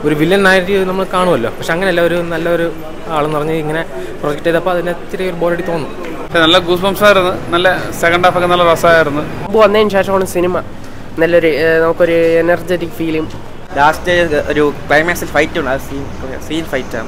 ഒരു വില്ലനായിട്ട് നമ്മൾ കാണുമല്ലോ. പക്ഷെ അങ്ങനെയല്ല, ഒരു നല്ലൊരു ആളെന്ന് പറഞ്ഞ് ഇങ്ങനെ പ്രൊജക്റ്റ് ചെയ്തപ്പോൾ അതിന് ഇച്ചിരി ഒരു ബോറടി തോന്നുന്നു. നല്ല ഗൂസ് ബംസ് ആയിരുന്നു, നല്ല സെക്കൻഡ് ഹാഫ് ഒക്കെ നല്ല രസമായിരുന്നു. വന്നതിന് ശേഷമാണ് സിനിമ നല്ലൊരു നമുക്കൊരു എനർജറ്റിക് ഫീലും. ലാസ്റ്റ് ഒരു ക്ലൈമാക്സിൽ ഫൈറ്റ് ഉണ്ട്, ആ സീൻ ഫൈറ്റാണ്.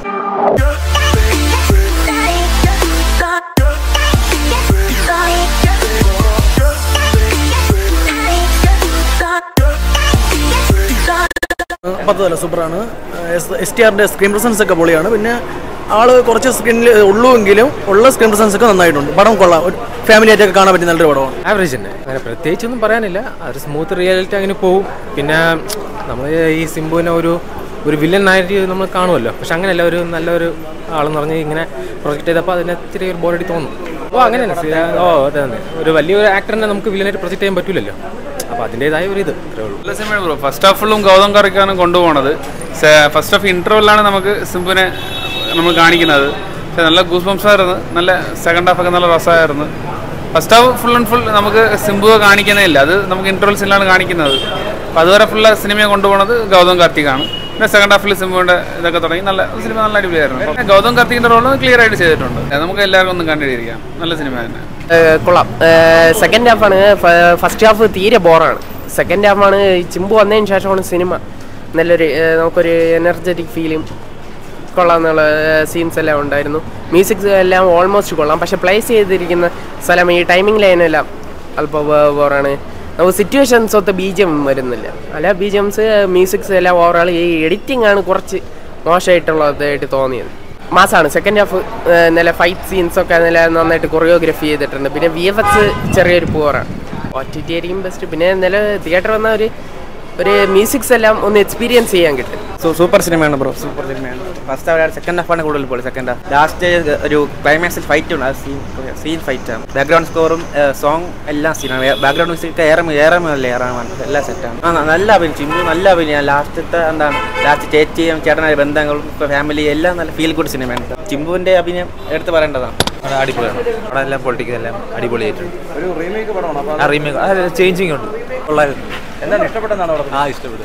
പത്തുതല സൂപ്പറാണ്. STRന്റെ സ്ക്രീൻ പ്രസൻസ് ഒക്കെ പൊളിയാണ്. പിന്നെ ആള് കുറച്ച് സ്ക്രീനിൽ ഉള്ളുവെങ്കിലും ഉള്ള സ്ക്രീൻ പ്രസൻസ് ഒക്കെ നന്നായിട്ടുണ്ട്. പടം കൊള്ളാം, ഒരു ഫാമിലി ആയിട്ടൊക്കെ കാണാൻ പറ്റിയ നല്ലൊരു പടമാണ്. ആവറേജ് തന്നെ, അങ്ങനെ പ്രത്യേകിച്ചൊന്നും പറയാനില്ല. ഒരു സ്മൂത്ത് റിയാലിറ്റി അങ്ങനെ പോവും. പിന്നെ നമ്മൾ ഈ സിംബുവിനെ ഒരു വില്ലനായിട്ട് നമ്മൾ കാണുമല്ലോ. പക്ഷെ അങ്ങനെയല്ല, ഒരു നല്ലൊരു ആളെന്ന് പറഞ്ഞ് ഇങ്ങനെ പ്രൊജക്റ്റ് ചെയ്തപ്പോൾ അതിന് ഇച്ചിരി ഒരു ബോറടി തോന്നുന്നു. അങ്ങനെ തന്നെ. അതെ തന്നെ, ഒരു വലിയൊരു ആക്ടറിനെ നമുക്ക് വില്ലനായിട്ട് പ്രൊജക്റ്റ് ചെയ്യാൻ പറ്റില്ലല്ലോ. അപ്പോൾ അതിൻ്റെതായ ഒരു ഇത് ഇത്രേ ഉള്ളൂ. നല്ല സിനിമയാണ് ബ്രോ. ഫസ്റ്റ് ഹാഫ് ഫുള്ളും ഗൗതം കറിക്കാണ് കൊണ്ടുപോകുന്നത്. ഫസ്റ്റ് ഹാഫ് ഇൻട്രോയിലാണ് നമുക്ക് സിംബുവിനെ നമ്മൾ കാണിക്കുന്നത്. പക്ഷേ നല്ല ഗൂസ് ബംസ് ആയിരുന്നു, നല്ല സെക്കൻഡ് ഹാഫ് ഒക്കെ നല്ല രസമായിരുന്നു. First half full and full നമുക്ക് സിംബുവെ കാണിക്കുന്നേ ഇല്ല, അത് നമുക്ക് ഇൻട്രോൾസിലാണ് കാണിക്കുന്നത്. അപ്പോൾ അതുവരെ ഫുള്ള് സിനിമയെ കൊണ്ടുപോകുന്നത് ഗൗതം കാർത്തികാണ്. പിന്നെ സെക്കൻഡ് ഹാഫിൽ സിംബുവിൻ്റെ ഇതൊക്കെ തുടങ്ങി നല്ല സിനിമ നല്ല അടിപൊളിയായിരുന്നു. പിന്നെ ഗൗതം കാർത്തികിൻ്റെ റോള് ക്ലിയർ ആയിട്ട് ചെയ്തിട്ടുണ്ട്. നമുക്ക് എല്ലാവർക്കും ഒന്ന് കണ്ടിരിക്കാം, നല്ല സിനിമ തന്നെ. കൊള്ളാം. സെക്കൻഡ് ഹാഫാണ്. ഫസ്റ്റ് ഹാഫ് തീരെ ബോറാണ്. സെക്കൻഡ് ഹാഫാണ്. ചിമ്പു വന്നതിന് ശേഷമാണ് സിനിമ നല്ലൊരു നമുക്കൊരു എനർജറ്റിക് ഫീലും കൊള്ളാമെന്നുള്ള സീൻസ് എല്ലാം ഉണ്ടായിരുന്നു. മ്യൂസിക്സ് എല്ലാം ഓൾമോസ്റ്റ് കൊള്ളാം. പക്ഷെ പ്ലേസ് ചെയ്തിരിക്കുന്ന സ്ഥലം ഈ ടൈമിംഗ് ലൈനെല്ലാം അല്പം ബോറാണ്. നമുക്ക് സിറ്റുവേഷൻസ് ഒത്ത് BGM വരുന്നില്ല. അല്ല BGMs മ്യൂസിക്സ് എല്ലാം ഓവറോൾ ഈ എഡിറ്റിംഗ് ആണ് കുറച്ച് മോശമായിട്ടുള്ളതായിട്ട് തോന്നിയത്. മാസാണ് സെക്കൻഡ് ഹാഫ്. നല്ല ഫൈറ്റ് സീൻസൊക്കെ നല്ല നന്നായിട്ട് കൊറിയോഗ്രാഫി ചെയ്തിട്ടുണ്ട്. പിന്നെ VFX ചെറിയൊരു പൂറാണ്. OTT ആയിരിക്കും ബെസ്റ്റ്. പിന്നെ നല്ല തിയേറ്റർ വന്ന ഒരു മ്യൂസിക്സ് എല്ലാം ഒന്ന് എക്സ്പീരിയൻസ് ചെയ്യാൻ കിട്ടും. സൂപ്പർ സിനിമയാണ് ബ്രോ, സൂപ്പർ സിനിമയാണ്. ഫസ്റ്റ് ഹാഫ് സെക്കൻഡ് ഹാഫാണ് കൂടുതൽ പോലെ. സെക്കൻഡ് ഹാഫ് ലാസ്റ്റ് ഒരു ക്ലൈമാക്സിൽ ഫൈറ്റ് ഉണ്ട്, ആ സീൻ ഫൈറ്റാണ്. ബാക്ക്ഗ്രൗണ്ട് സ്കോറും സോങ് എല്ലാം സീനാണ്. ബാക്ക്ഗ്രൗണ്ട് മ്യൂസിക് ഏറാമാണ്, എല്ലാം സെറ്റാണ്. നല്ല അഭിനയം, ചിമ്പു നല്ല അഭിനയം. ലാസ്റ്റത്തെ ലാസ്റ്റ് ചേച്ചിയും ചേട്ടനായ ബന്ധങ്ങളും ഫാമിലി എല്ലാം നല്ല ഫീൽ ഗുഡ് സിനിമയാണ്. ചിമ്പുവിൻ്റെ അഭിനയം എടുത്ത് പറയേണ്ടതാണ്. അത് അടിപൊളിയാണ്. അവിടെ എല്ലാം പൊളിറ്റിക്കൽ എല്ലാം അടിപൊളിയായിട്ടുണ്ട്. ഒരു റീമേക്ക് പടമാണ്. റീമേക്ക് ചേഞ്ചിങ് ഉണ്ട്. എന്താണ് ഇഷ്ടപ്പെട്ടെന്നാണ്? ഇഷ്ടപ്പെട്ടു.